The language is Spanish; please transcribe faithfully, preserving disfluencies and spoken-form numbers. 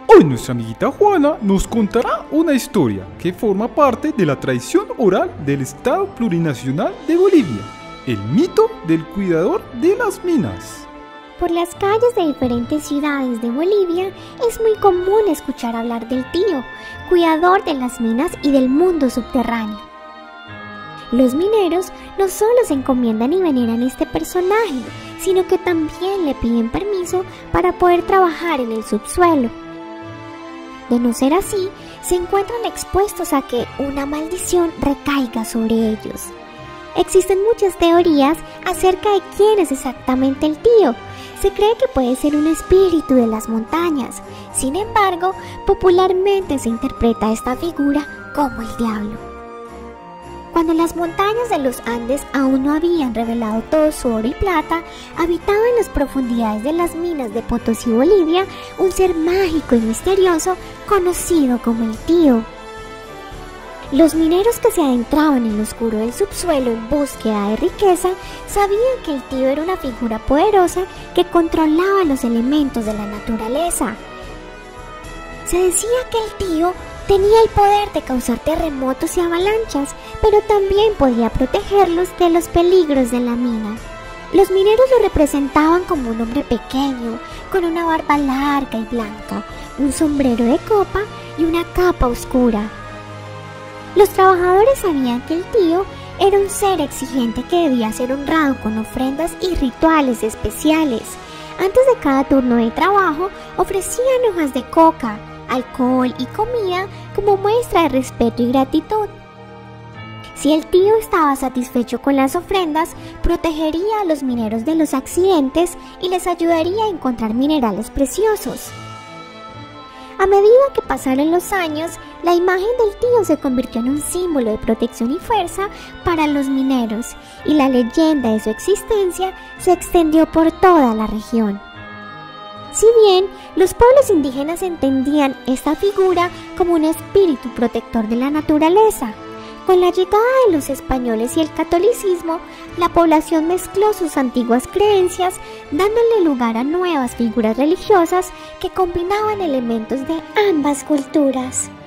Hoy nuestra amiguita Juana nos contará una historia que forma parte de la tradición oral del Estado Plurinacional de Bolivia, el mito del cuidador de las minas. Por las calles de diferentes ciudades de Bolivia es muy común escuchar hablar del tío, cuidador de las minas y del mundo subterráneo. Los mineros no solo se encomiendan y veneran a este personaje, sino que también le piden permiso para poder trabajar en el subsuelo. De no ser así, se encuentran expuestos a que una maldición recaiga sobre ellos. Existen muchas teorías acerca de quién es exactamente el tío. Se cree que puede ser un espíritu de las montañas. Sin embargo, popularmente se interpreta a esta figura como el diablo. Cuando las montañas de los Andes aún no habían revelado todo su oro y plata, habitaba en las profundidades de las minas de Potosí, Bolivia, un ser mágico y misterioso conocido como el tío. Los mineros que se adentraban en lo oscuro del subsuelo en búsqueda de riqueza sabían que el tío era una figura poderosa que controlaba los elementos de la naturaleza. Se decía que el tío tenía el poder de causar terremotos y avalanchas, pero también podía protegerlos de los peligros de la mina. Los mineros lo representaban como un hombre pequeño, con una barba larga y blanca, un sombrero de copa y una capa oscura. Los trabajadores sabían que el tío era un ser exigente que debía ser honrado con ofrendas y rituales especiales. Antes de cada turno de trabajo, ofrecían hojas de coca, alcohol y comida como muestra de respeto y gratitud. Si el tío estaba satisfecho con las ofrendas, protegería a los mineros de los accidentes y les ayudaría a encontrar minerales preciosos. A medida que pasaron los años, la imagen del tío se convirtió en un símbolo de protección y fuerza para los mineros, y la leyenda de su existencia se extendió por toda la región. Si bien los pueblos indígenas entendían esta figura como un espíritu protector de la naturaleza, con la llegada de los españoles y el catolicismo, la población mezcló sus antiguas creencias, dándole lugar a nuevas figuras religiosas que combinaban elementos de ambas culturas.